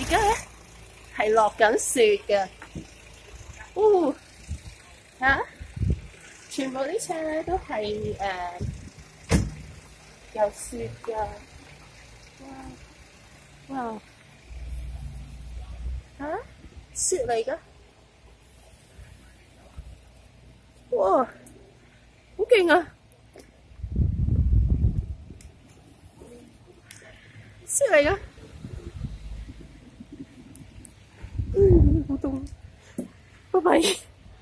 而家咧係落緊雪嘅，全部啲車咧都係有雪㗎，哇！雪嚟㗎，哇！好勁啊！雪嚟㗎，好凍，拜拜。